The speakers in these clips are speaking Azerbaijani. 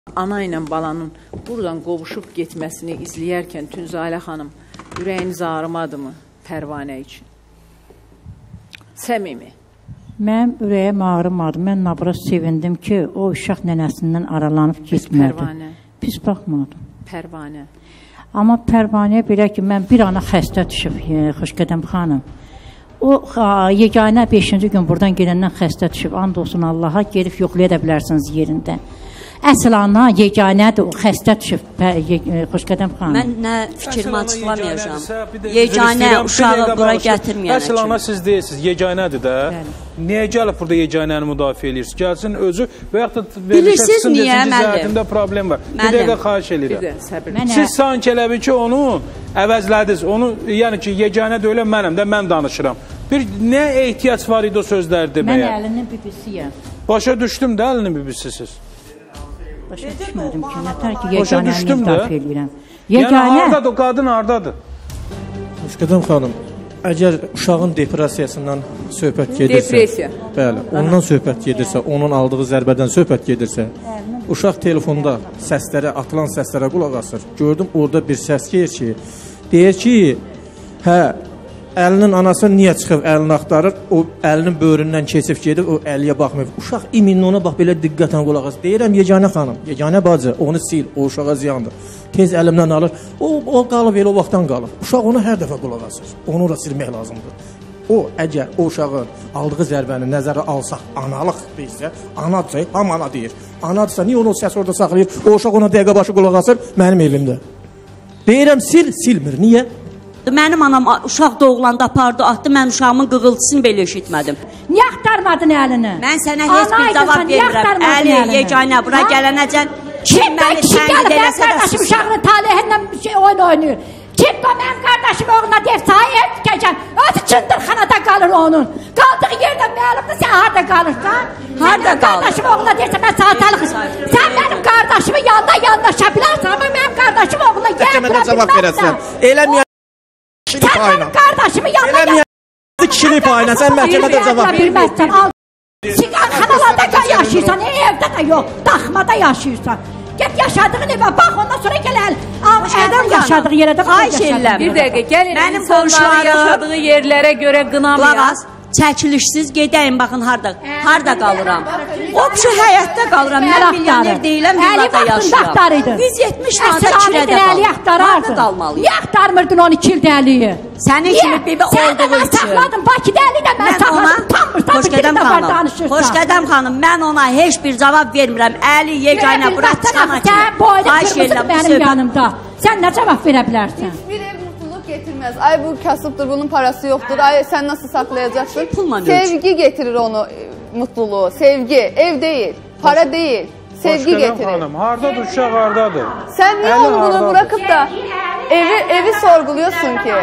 Ana ilə balanın buradan qovuşub getməsini izləyərkən Tünzalə xanım ürəyiniz ağrımadımı Pərvanə üçün? Səmimi. Mənim ürəyim ağrımadı. Mən nabıra sevindim ki, o uşaq nənəsindən aralanıb getmədi. Pərvanə. Pis baxmadım. Pərvanə. Amma Pərvanəyə belə ki, mən bir ana xəstə düşüb, Xoşqədəm xanım. O, yeganə 5-ci gün buradan gedəndən xəstə düşüb, and olsun Allaha, gelib yoxlaya da bilərsiniz yerində. Əsl ana yeganədir, o xəstə düşüb, Xoşqədəm xanım. Mən nə fikrimi açıqlamayacağım. Yeganə uşağı bura gətirməyənə Əsl ana siz deyirsiniz, yeganədir də. Niyə gəlib burada yeganəni müdafiə edirsiniz? Gəlsin özü və yaxud da bilirsiniz niyə, müəllim? Problem var. Bir dəqiqə xahiş edirəm. Siz sanki elə bir ki, onu əvəzlədiniz. Onu, yəni ki, yeganə də elə mənəm də, mən danışıram. Bir nə ehtiyac var idi o sözləri deməyə? Mən əlinin bibisiyəm. Başa düşdüm də əlinin bibisisiz. Başa düşmədim ki, nətər ki, yeganəni müdafiə edirəm. Yəni, haradadır, o qadın haradadır? Xoşqədəm xanım, əgər uşağın depressiyasından söhbət gedirsə, depressiya. Bəli, ondan söhbət gedirsə, onun aldığı zərbədən söhbət gedirsə, uşaq telefonda səslərə, atılan səslərə qulaq asır. Gördüm, orada bir səs deyir ki, hə, əlinin anası niyə çıxıb əlini axtarır, o əlinin böyründən keçib gedib, o əliyə baxmır. Uşaq iminli ona bax, belə diqqətən qulaq asır. Deyirəm, yeganə xanım, yeganə bacı, onu sil, o uşağa ziyandır. Tez əlimdən alır, o qalıb, elə o vaxtdan qalıb. Uşaq ona hər dəfə qulaq asır, onu da silmək lazımdır. O, əgər o uşağın aldığı zərbəni nəzərə alsaq, analıq deyirsə, anadırsa, ham ana deyir. Anadırsa, niyə onu o səs orada saxlayır, o uşaq ona dəqiqə başı qulaq asır, mənim evimdə. Deyirəm, silmir, niyə? Mənim anam uşaq doğulanda apardı, atdı, mən uşağımın qığıltısını belə eşitmədim. Niyə axtarmadın əlini? Mən sənə heç bir cavab vermirəm. Əli, yeganə, bura gələnəcən kim məni tənqid eləsə də qardaşım uşağının talehindən oyun oynayır. Kim o mənim qardaşım oğluna deyir, sahaya tikəcəm. Özü çındırxanada qalır onun. Qaldığı yerdə məlumdur, sən harada qalırsan? Harada qalır? Qardaşım oğluna deyirsə, mən sana talıq. Sən mənim qardaşımın yanında yanlaşa bilərsən, amma mənim qardaşım oğluna Məhkəmədə cavab verəsən. Eləməyən kişilik payına. Sən qardaşımın yanında Eləməyən kişilik payına, sən məhkəmədə cavab bilməzsən. Siqarxanalarda yaşayırsan, evdə də yox, daxmada yaşayırsan. Get yaşadığın evə bax, ondan sonra gəl Ədəm yaşadığı yerə də yaşayırlar. Bir dəqiqə, gəlin mənim insanların yaşadığı yerlərə görə qınamayaq. Çəkilişsiz gedəyim, baxın harda qalıram. O pişi həyətdə qalıram, mən milyoner deyiləm, villada yaşayam. 170 manata kirədə qalım. Harda qalmalıyım? Niyə axtarmırdın 12 ildə Əliyi? Sənin kimi bibi olduğu üçün. Sən saxladın, Bakıda Əli də mən saxladım, Xoşqədəm xanım, mən ona heç bir cavab vermirəm. Əli, yeganə, bura çıxana kimi. Sən boyda qırmızı mənim yanımda. Sən nə cavab verə bilərsən? Getirmez. Ay bu kasıptır, bunun parası yoktur. Ay sen nasıl saklayacaksın? Sevgi getirir onu, mutluluğu. Sevgi, ev değil, para değil. Sevgi getirir. Hanım, hardadır uşaq, hardadır? Sen niye onu bunu bırakıp da evi sorguluyorsun ki?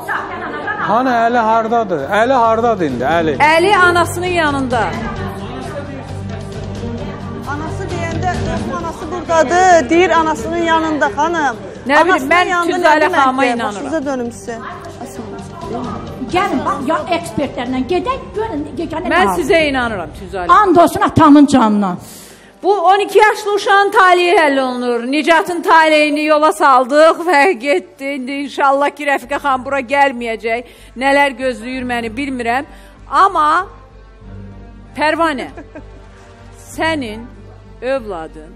Hani Əli hardadır? Əli hardadır indi, Əli? Əli anasının yanında. Anası deyəndə, anası buradadır, deyir anasının yanında xanım. Nə bilim, mən Tünzalə xanıma inanıram. Başınıza dönüm sizə. Gəlin, bax, ya ekspertlərlə gedək, görün, yeganə mən sizə inanıram Tünzalə. And olsun atamın canına. Bu 12 yaşlı uşağın taliyi həll olunur. Nicatın taliyini yola saldıq və getdi. İndi inşallah ki, Rəfiqə xan bura gəlməyəcək. Nələr gözləyir məni bilmirəm. Amma Pərvanə, sənin övladın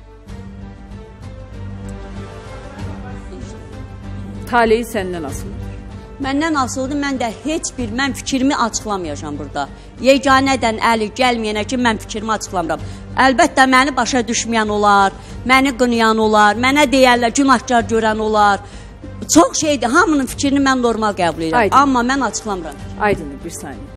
taliyi səndən asılıdır. Məndən asılıdır, mən də heç bir, mən fikrimi açıqlamayacam burada. Yeganədən Əli gəlməyənə ki, mən fikrimi açıqlamıram. Əlbəttə, məni başa düşməyən olar, məni qınayan olar, mənə deyərlər, günahkar görən olar. Çox şeydir, hamının fikrini mən normal qəbul edirəm, amma mən açıqlamıram. Aydındır, bir saniyə.